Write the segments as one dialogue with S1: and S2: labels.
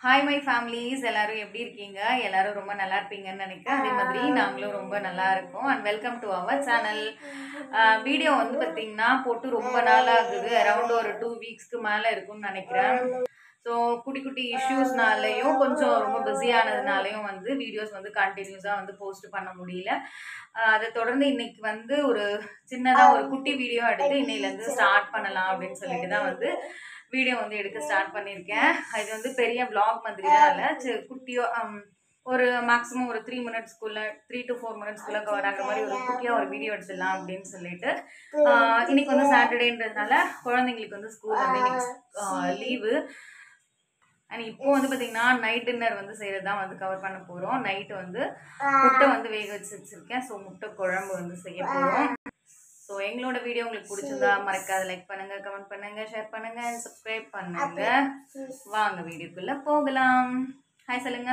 S1: Hi my families, எல்லாரும் எப்படி இருக்கீங்க? எல்லாரும் ரொம்ப நல்லா இருப்பீங்கன்னு நினைக்கிறேன். அதே மாதிரி நாங்களும் ரொம்ப நல்லா இருக்கோம். And welcome to our channel. Video வந்து பார்த்தீங்கன்னா போட்டு ரொம்ப நாள் ஆகுது. அரௌண்ட் ஒரு 2 வீக்ஸ்க்கு மேலே இருக்கும்னு நினைக்கிறேன். ஸோ குட்டி குட்டி இஷ்யூஸ்னாலையும் கொஞ்சம் ரொம்ப பிஸியானதுனாலையும் வந்து வீடியோஸ் வந்து கண்டினியூஸாக வந்து போஸ்ட் பண்ண முடியல. அதை தொடர்ந்து இன்னைக்கு வந்து ஒரு சின்னதாக ஒரு குட்டி வீடியோ எடுத்து இன்னையிலேருந்து ஸ்டார்ட் பண்ணலாம் அப்படின்னு சொல்லிட்டு தான் வந்து வீடியோ வந்து எடுக்க ஸ்டார்ட் பண்ணியிருக்கேன். இது வந்து பெரிய vlog மாதிரி தான் இல்லை, குட்டியோ ஒரு மேக்ஸிமம் ஒரு 3 மினிட்ஸ்க்குள்ள 3 to 4 மினிட்ஸ்க்குள்ள கவர் ஆகிற மாதிரி ஒரு குட்டியாக ஒரு வீடியோ எடுத்துடலாம் அப்படின்னு சொல்லிட்டு இன்னைக்கு வந்து சாட்டர்டேன்றதுனால குழந்தைங்களுக்கு வந்து ஸ்கூல் வந்து இன்னைக்கு லீவு. அண்ட் இப்போ வந்து பார்த்தீங்கன்னா நைட் டின்னர் வந்து செய்கிறது தான் வந்து கவர் பண்ண போகிறோம். நைட்டு வந்து முட்டை வந்து வேக வச்சுருக்கேன். ஸோ முட்டை குழம்பு வந்து செய்ய போகிறோம். ஸோ எங்களோட வீடியோ உங்களுக்கு பிடிச்சிருந்தா மறக்காத லைக் பண்ணுங்க, கமெண்ட் பண்ணுங்க, ஷேர் பண்ணுங்க, அண்ட் சப்ஸ்கிரைப் பண்ணுங்க. வாங்க வீடியோக்குள்ள போகலாம். ஹாய் சொல்லுங்க.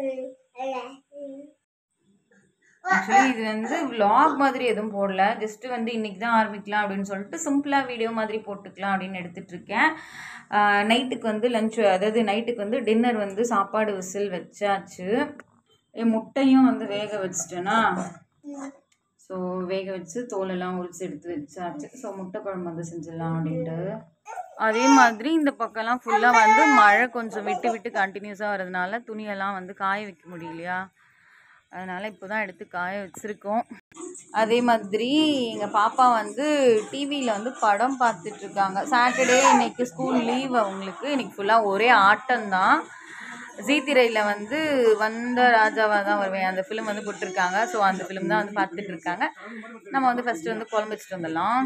S1: ஆக்சுவலி இது வந்து vlog மாதிரி எதுவும் போடல, ஜஸ்ட் வந்து இன்னைக்கு தான் ஆரம்பிக்கலாம் அப்படின்னு சொல்லிட்டு சிம்பிளாக வீடியோ மாதிரி போட்டுக்கலாம் அப்படின்னு எடுத்துட்டு இருக்கேன். நைட்டுக்கு வந்து லஞ்ச், அதாவது நைட்டுக்கு வந்து டின்னர் வந்து சாப்பாடு விசில் வச்சாச்சு. முட்டையும் வந்து வேக வச்சிட்டேன்னா, ஸோ வேக வச்சு தோலெல்லாம் உரிச்சு எடுத்து வச்சாச்சு. ஸோ முட்டை குழம்பு வந்து செஞ்சிடலாம் அப்படின்ட்டு. அதே மாதிரி இந்த பக்கம்லாம் ஃபுல்லாக வந்து மழை கொஞ்சம் விட்டு விட்டு கண்டினியூஸாக வரதுனால துணியெல்லாம் வந்து காய வைக்க முடியலையா, அதனால் இப்போ தான் எடுத்து காய வச்சுருக்கோம். அதே மாதிரி எங்கள் பாப்பா வந்து டிவியில் வந்து படம் பார்த்துட்ருக்காங்க. சாட்டர்டே இன்னைக்கு ஸ்கூல் லீவ் அவங்களுக்கு. இன்னைக்கு ஃபுல்லாக ஒரே ஆட்டம்தான். ஜீ திரையில் வந்து வந்த ராஜாவாக தான் வருவேன் அந்த ஃபிலிம் வந்து போட்டிருக்காங்க. ஸோ அந்த ஃபிலிம் தான் வந்து பார்த்துட்டு இருக்காங்க. நம்ம வந்து ஃபஸ்ட்டு வந்து குழம்பு வச்சுட்டு வந்துடலாம்.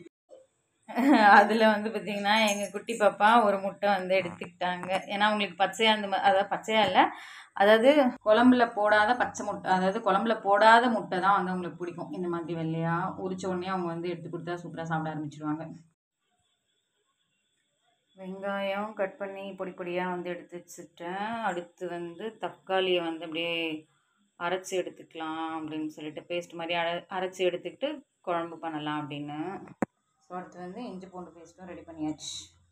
S1: அதில் வந்து பார்த்திங்கன்னா எங்கள் குட்டி பாப்பா ஒரு முட்டை வந்து எடுத்துக்கிட்டாங்க. ஏன்னா அவங்களுக்கு பச்சையாக அந்த அதாவது பச்சையாக இல்லை, அதாவது குழம்புல போடாத பச்சை முட்டை, அதாவது குழம்புல போடாத முட்டை தான் வந்து அவங்களுக்கு பிடிக்கும். இந்த மாதிரி வெள்ளையாக உரிச்ச உடனே அவங்க வந்து எடுத்து கொடுத்தா சூப்பராக சாப்பிட ஆரம்பிச்சிடுவாங்க. வெங்காயம் கட் பண்ணி பொடி பொடியாக வந்து எடுத்து வச்சுட்டேன். அடுத்து வந்து தக்காளியை வந்து அப்படியே அரைச்சி எடுத்துக்கலாம் அப்படின்னு சொல்லிட்டு பேஸ்ட் மாதிரி அரைச்சி எடுத்துக்கிட்டு குழம்பு பண்ணலாம் அப்படின்னு. ஸோ அடுத்து வந்து இஞ்சி பூண்டு பேஸ்ட்டும் ரெடி பண்ணியாச்சு.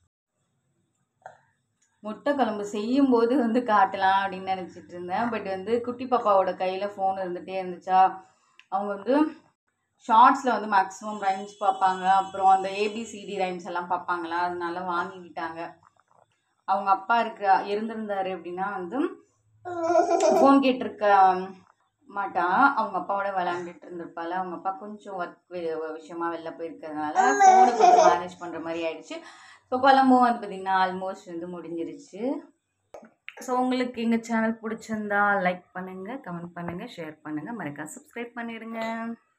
S1: முட்டை குழம்பு செய்யும்போது வந்து காட்டலாம் அப்படின்னு நினச்சிட்டு இருந்தேன். பட் வந்து குட்டி பாப்பாவோட கையில் ஃபோன் இருந்துகிட்டே இருந்துச்சா, அவங்க வந்து ஷார்ட்ஸில் வந்து மேக்ஸிமம் ரைம்ஸ் பார்ப்பாங்க, அப்புறம் அந்த ஏபிசிடி ரைம்ஸ் எல்லாம் பார்ப்பாங்களா, அதனால வாங்கிக்கிட்டாங்க. அவங்க அப்பா இருந்திருந்தாரு அப்படின்னா வந்து ஃபோன் கேட்டிருக்க மாட்டா, அவங்க அப்பாவோட விளையாண்டுட்டு இருந்திருப்பாள். அவங்க அப்பா கொஞ்சம் ஒர்க் விஷயமா வெளில போயிருக்கிறதுனால ஃபோனை கொஞ்சம் மேனேஜ் பண்ணுற மாதிரி ஆயிடுச்சு. ஸோ குழம்பும் வந்து பார்த்திங்கன்னா ஆல்மோஸ்ட் வந்து முடிஞ்சிருச்சு. ஸோ உங்களுக்கு எங்கள் சேனல் பிடிச்சிருந்தா லைக் பண்ணுங்கள், கமெண்ட் பண்ணுங்கள், ஷேர் பண்ணுங்கள், மறக்காம சப்ஸ்கிரைப் பண்ணிடுங்க.